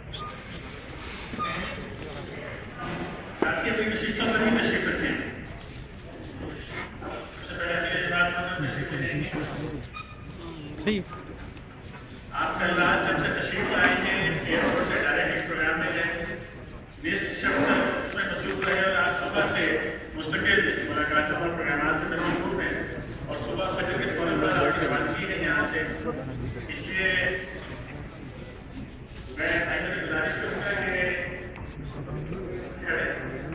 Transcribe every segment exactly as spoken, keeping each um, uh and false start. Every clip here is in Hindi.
आपके कोई विशेषता पर भी तशरीफ रखें। सबसे पहले मेरे जवाब में तशरीफ देंगे। सही। आप कल रात जब से तशरीफ आएंगे एयरपोर्ट से डायरेक्ट इस प्रोग्राम में जाए बीस शब्द उसमें मौजूद रहे और आज सुबह से मुस्तकिल मुलाकातों और प्रोग्राम में मशहूर हैं और सुबह फजर के फौरन बाद आपकी रवानगी है यहाँ से। इसलिए मैं आइंदा की गुजारिश करूँगा कि खड़े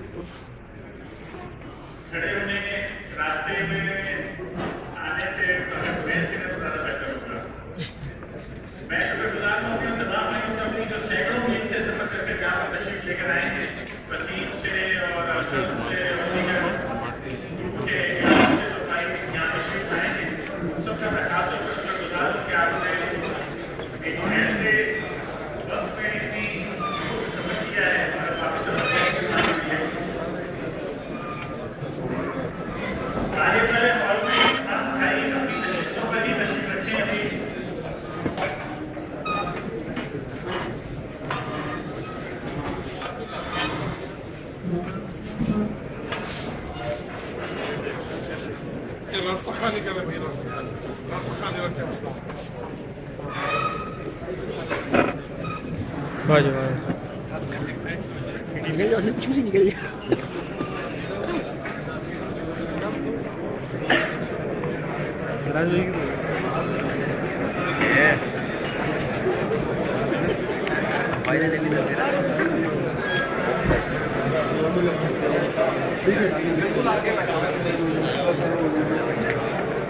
खड़े होने रास्ते में आने से वैसे ज़्यादा बेहतर होगा। मैं शुक्रगुजार हूँ अपने तमाम भाइयों का जो सैकड़ों मील से सफर करके यहाँ पर तशरीफ लेकर आए हैं, वसीम से और अशरफ से और दीगर के जो भाई यहाँ तशरीफ आए हैं, सबका मैं खास तौर पर शुक्रगुजार हूँ कि आपने एक ऐसे वक्त में इतनी सफर किया है और वापस कार्यक्रम हॉल में हम भाई अपनी नशिस्तों पर ही तशरीफ रखते हैं। रास्ता खाली कर भाई, रास्ता रास्ता खाली रखे। निकल जाओ, कुछ भी निकल जाओ।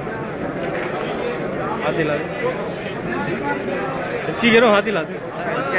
हाथी ला दे, सच्ची कह रहा हूँ, हाथी ला दे।